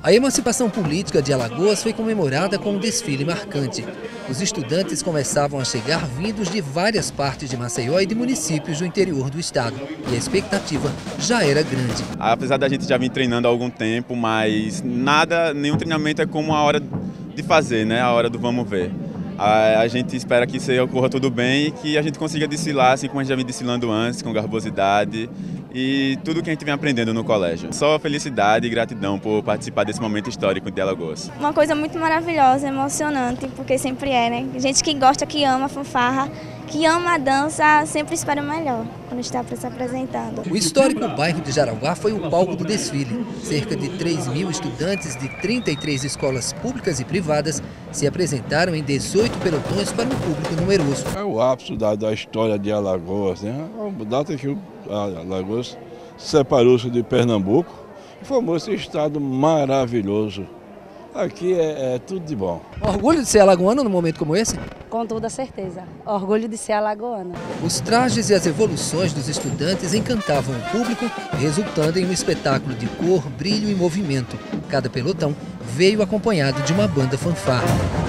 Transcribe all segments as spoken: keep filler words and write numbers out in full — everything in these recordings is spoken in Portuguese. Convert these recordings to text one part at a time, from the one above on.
A emancipação política de Alagoas foi comemorada com um desfile marcante. Os estudantes começavam a chegar vindos de várias partes de Maceió e de municípios do interior do estado. E a expectativa já era grande. Apesar da gente já vir treinando há algum tempo, mas nada, nenhum treinamento é como a hora de fazer, né? A hora do vamos ver. A, a gente espera que isso ocorra tudo bem e que a gente consiga desfilar, assim como a gente já vem desfilando antes, com garbosidade e tudo que a gente vem aprendendo no colégio. Só felicidade e gratidão por participar desse momento histórico de Alagoas. Uma coisa muito maravilhosa, emocionante, porque sempre é, né? Gente que gosta, que ama a fanfarra, que ama a dança, sempre espera o melhor quando está se apresentando. O histórico bairro de Jaraguá foi o palco do desfile. Cerca de três mil estudantes de trinta e três escolas públicas e privadas se apresentaram em dezoito pelotões para um público numeroso. É o ápice da, da história de Alagoas, né? A data que o Alagoas separou-se de Pernambuco e formou esse estado maravilhoso. Aqui é, é tudo de bom. Orgulho de ser alagoano num momento como esse? Com toda certeza. Orgulho de ser alagoana. Os trajes e as evoluções dos estudantes encantavam o público, resultando em um espetáculo de cor, brilho e movimento. Cada pelotão veio acompanhado de uma banda fanfarra.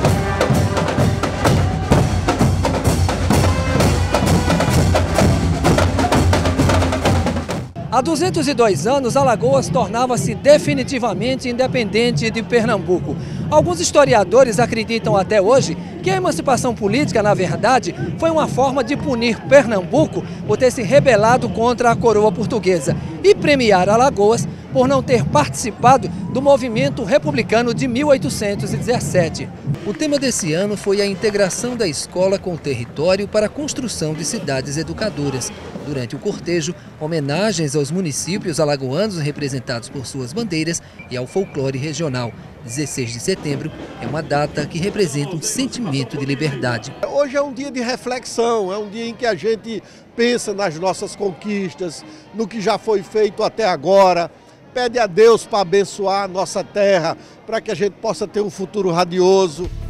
Há duzentos e dois anos, Alagoas tornava-se definitivamente independente de Pernambuco. Alguns historiadores acreditam até hoje que a emancipação política, na verdade, foi uma forma de punir Pernambuco por ter se rebelado contra a coroa portuguesa e premiar Alagoas por não ter participado do movimento republicano de mil oitocentos e dezessete. O tema desse ano foi a integração da escola com o território para a construção de cidades educadoras. Durante o cortejo, homenagens aos municípios alagoanos representados por suas bandeiras e ao folclore regional. dezesseis de setembro é uma data que representa um sentimento de liberdade. Hoje é um dia de reflexão, é um dia em que a gente pensa nas nossas conquistas, no que já foi feito até agora, pede a Deus para abençoar a nossa terra, para que a gente possa ter um futuro radioso.